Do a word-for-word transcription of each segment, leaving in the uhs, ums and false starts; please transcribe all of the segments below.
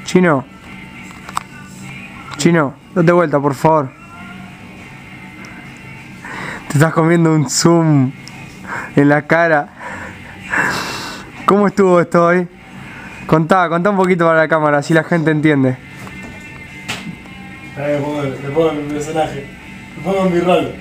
Chino. Chino, date vuelta, por favor. Te estás comiendo un zoom en la cara. ¿Cómo estuvo esto hoy? Contá, contá un poquito para la cámara, así la gente entiende. Me pongo, me pongo en mi personaje. Me pongo en mi rol.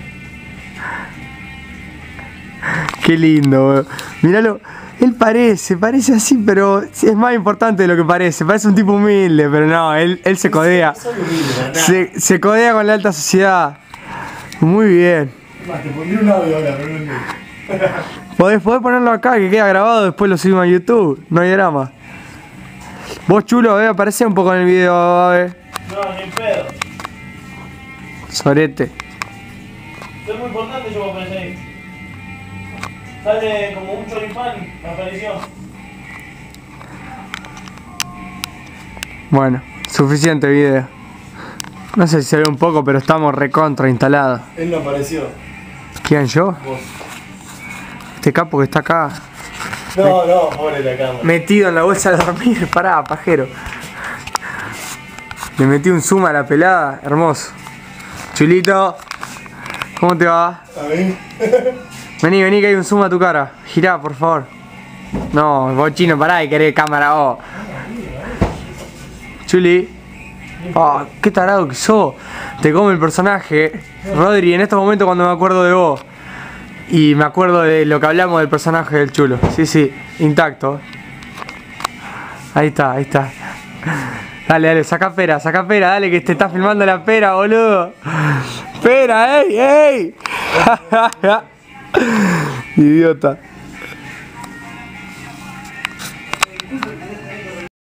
Qué lindo, bro. Míralo. Él parece, parece así, pero es más importante de lo que parece. Parece un tipo humilde, pero no, él, él se codea. Soy humilde, Se, se codea con la alta sociedad. Muy bien. más, te pondré un audio ahora, pero no. Podés, podés ponerlo acá, que queda grabado, después lo subimos a YouTube. No hay drama. Vos, chulo, eh, aparecé un poco en el video, a ver. No, ni en pedo. Sorete. Soy muy importante, yo voy a aparecer ahí. Sale como un choripán, me apareció. Bueno, suficiente video. No sé si se ve un poco, pero estamos recontra instalados. Él no apareció. ¿Quién, yo? Vos. Este capo que está acá. No, no, pobre la cámara. Metido en la bolsa de dormir. Pará, pajero. Le metí un zoom a la pelada. Hermoso. Chulito. ¿Cómo te va? A ver. Vení, vení que hay un zoom a tu cara. Girá, por favor. No, vos chino, pará y querés cámara vos. Chuli. Oh, qué tarado que sos. Te come el personaje. Rodri, en estos momentos cuando me acuerdo de vos. Y me acuerdo de lo que hablamos del personaje del chulo. Sí, sí, intacto. Ahí está, ahí está. Dale, dale, saca pera, saca pera, dale que te está filmando la pera, boludo. Pera, ey, ey. Idiota.